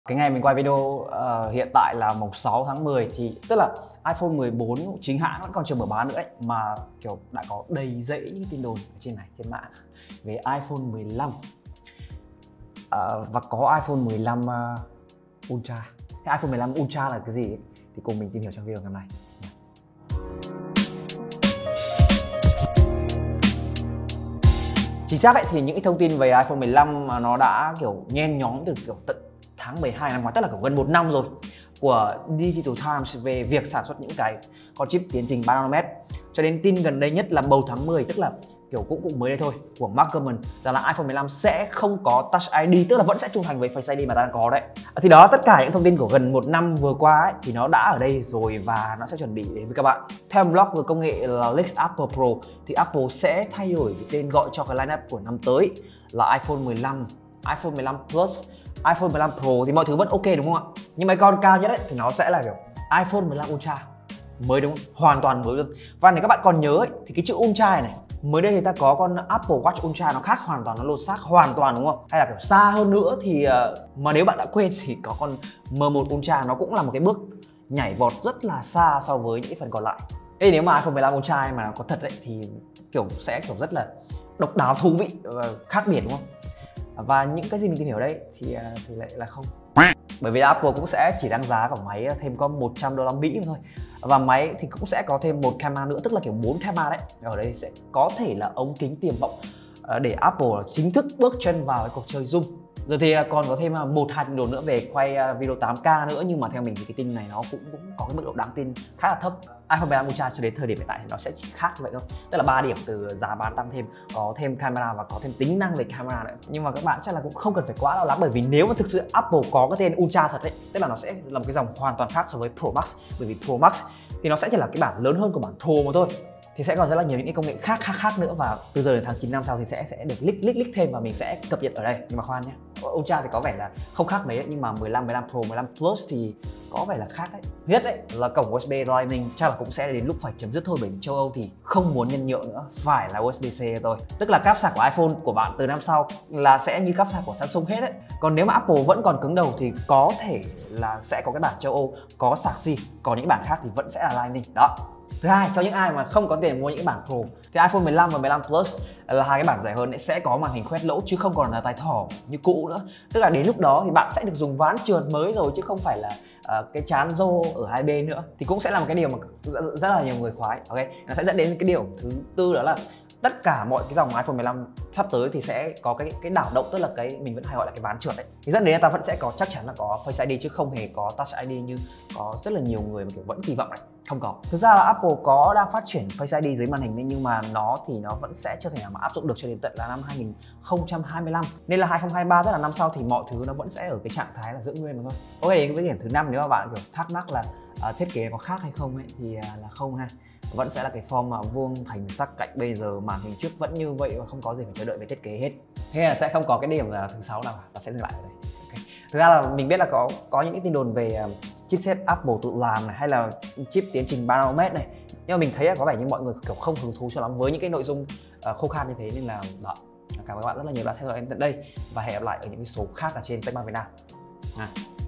Cái ngày mình quay video hiện tại là mùng 6 tháng 10 thì tức là iPhone 14 chính hãng vẫn còn chưa mở bán nữa ấy, mà kiểu đã có đầy rẫy những tin đồn ở trên này trên mạng về iPhone 15 và có iPhone 15 Ultra. Thế iPhone 15 Ultra là cái gì ấy? Thì cùng mình tìm hiểu trong video ngày hôm nay. Chính xác ấy, thì những cái thông tin về iPhone 15 mà nó đã kiểu nhen nhóm từ kiểu tận tháng 12 năm ngoái, tức là gần 1 năm rồi, của Digital Times về việc sản xuất những cái con chip tiến trình 3 nanomet, cho đến tin gần đây nhất là đầu tháng 10, tức là kiểu cũng mới đây thôi, của Mark Gurman rằng là iPhone 15 sẽ không có Touch ID, tức là vẫn sẽ trung thành với Face ID mà ta đang có đấy. Thì đó, tất cả những thông tin của gần 1 năm vừa qua ấy, thì nó đã ở đây rồi và nó sẽ chuẩn bị đến với các bạn. Theo blog về công nghệ là Leaks Apple Pro thì Apple sẽ thay đổi cái tên gọi cho cái lineup của năm tới là iPhone 15, iPhone 15 Plus, iPhone 15 Pro, thì mọi thứ vẫn ok đúng không ạ? Nhưng mà con cao nhất ấy, thì nó sẽ là kiểu iPhone 15 Ultra mới, đúng không? Hoàn toàn mới luôn. Và nếu các bạn còn nhớ ấy, thì cái chữ Ultra này mới đây người ta có con Apple Watch Ultra, nó khác hoàn toàn, nó lột xác hoàn toàn đúng không? Hay là kiểu xa hơn nữa thì mà nếu bạn đã quên thì có con M1 Ultra, nó cũng là một cái bước nhảy vọt rất là xa so với những cái phần còn lại. Thế thì nếu mà iPhone 15 Ultra mà nó có thật đấy thì kiểu sẽ kiểu rất là độc đáo, thú vị và khác biệt đúng không? Và những cái gì mình tìm hiểu đây thì lại là không. Bởi vì Apple cũng sẽ chỉ đăng giá của máy thêm có 100 đô la Mỹ thôi. Và máy thì cũng sẽ có thêm một camera nữa, tức là kiểu 4 camera đấy. Ở đây sẽ có thể là ống kính tiềm vọng để Apple chính thức bước chân vào cái cuộc chơi zoom. Rồi thì còn có thêm 1-2 tin đồn nữa về quay video 8K nữa, nhưng mà theo mình thì cái tin này nó cũng có cái mức độ đáng tin khá là thấp. iPhone 15 Ultra cho đến thời điểm hiện tại thì nó sẽ chỉ khác như vậy thôi, tức là 3 điểm từ giá bán tăng thêm, có thêm camera và có thêm tính năng về camera nữa. Nhưng mà các bạn chắc là cũng không cần phải quá lo lắng, bởi vì nếu mà thực sự Apple có cái tên Ultra thật đấy, tức là nó sẽ là một cái dòng hoàn toàn khác so với Pro Max. Bởi vì Pro Max thì nó sẽ chỉ là cái bản lớn hơn của bản Pro mà thôi, thì sẽ còn rất là nhiều những cái công nghệ khác nữa, và từ giờ đến tháng 9 năm sau thì sẽ được list thêm và mình sẽ cập nhật ở đây. Nhưng mà khoan nhé, Ultra thì có vẻ là không khác mấy, nhưng mà 15, 15 Pro, 15 Plus thì có vẻ là khác đấy. Thứ nhất đấy là cổng USB Lightning chắc là cũng sẽ đến lúc phải chấm dứt thôi, bởi vì châu Âu thì không muốn nhân nhượng nữa, phải là USB-C thôi. Tức là cáp sạc của iPhone của bạn từ năm sau là sẽ như cáp sạc của Samsung hết đấy. Còn nếu mà Apple vẫn còn cứng đầu thì có thể là sẽ có cái bản châu Âu có sạc C, còn những bản khác thì vẫn sẽ là Lightning đó. Thứ hai, cho những ai mà không có tiền mua những bản Pro thì iPhone 15 và 15 Plus là hai cái bản rẻ hơn sẽ có màn hình khoét lỗ chứ không còn là tai thỏ như cũ nữa. Tức là đến lúc đó thì bạn sẽ được dùng ván trượt mới rồi, chứ không phải là cái chán rô ở hai bên nữa. Thì cũng sẽ là một cái điều mà rất là nhiều người khoái. Ok, nó sẽ dẫn đến cái điều thứ tư, đó là tất cả mọi cái dòng iPhone 15 sắp tới thì sẽ có cái đảo động, tức là cái mình vẫn hay gọi là cái ván trượt đấy. Thì dẫn đến ta vẫn sẽ có, chắc chắn là có Face ID chứ không hề có Touch ID như có rất là nhiều người mà kiểu vẫn kỳ vọng này. Không có. Thực ra là Apple có đang phát triển Face ID dưới màn hình đấy, nhưng mà nó vẫn sẽ chưa thể nào mà áp dụng được cho đến tận là năm 2025. Nên là 2023, tức là năm sau, thì mọi thứ nó vẫn sẽ ở cái trạng thái là giữ nguyên mà thôi. Ok, đến cái điểm thứ 5, nếu mà bạn kiểu thắc mắc là thiết kế có khác hay không ấy thì là không ha. Vẫn sẽ là cái form mà vuông thành sắc cạnh, bây giờ màn hình trước vẫn như vậy và không có gì phải chờ đợi về thiết kế hết. Thế là sẽ không có cái điểm là thứ 6 nào, ta sẽ dừng lại ở đây. Okay. Thực ra là mình biết là có những cái tin đồn về chipset Apple tự làm này, hay là chip tiến trình 3 nanomet này, nhưng mà mình thấy là có vẻ như mọi người kiểu không hứng thú cho lắm với những cái nội dung khô khan như thế. Nên là đó, cảm ơn các bạn rất là nhiều đã theo dõi đến tận đây và hẹn gặp lại ở những cái số khác ở trên Techmart Việt Nam.